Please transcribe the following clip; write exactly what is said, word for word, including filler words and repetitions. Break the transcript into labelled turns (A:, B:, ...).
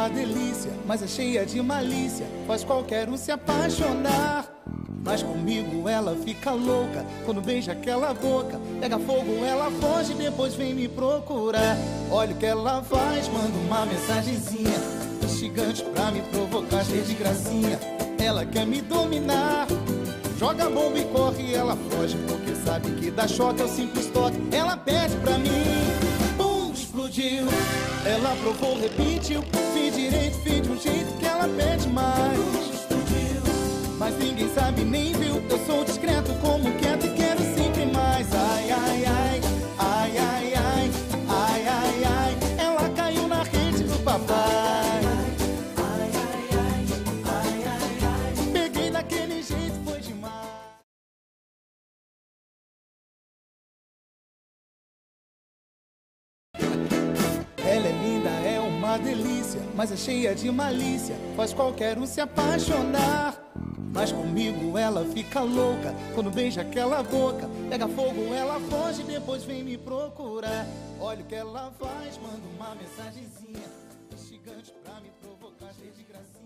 A: uma delícia, mas é cheia de malícia, faz qualquer um se apaixonar. Mas comigo ela fica louca, quando beija aquela boca, pega fogo, ela foge e depois vem me procurar. Olha o que ela faz, manda uma mensagenzinha instigante pra me provocar, cheia de gracinha. Ela quer me dominar, joga bomba e corre, ela foge, porque sabe que dá choque ao simples toque. Ela pede pra mim, pum, explodiu. Ela provou, repetiu, fiz direito, fiz de um jeito que ela pede mais. Mas ninguém sabe nem viu, eu sou discreto como quieto e quero sempre mais. Ai, ai, ai, ai, ai, ai, ai, ai, ai, ela caiu na rede do papai. Ai, ai, ai, ai, ai, ai, peguei daquele jeito, foi demais. Ela é linda, é uma delícia, mas é cheia de malícia, faz qualquer um se apaixonar. Mas comigo ela fica louca, quando beija aquela boca, pega fogo, ela foge e depois vem me procurar. Olha o que ela faz, manda uma mensagenzinha instigante pra me provocar, cheia de gracinha.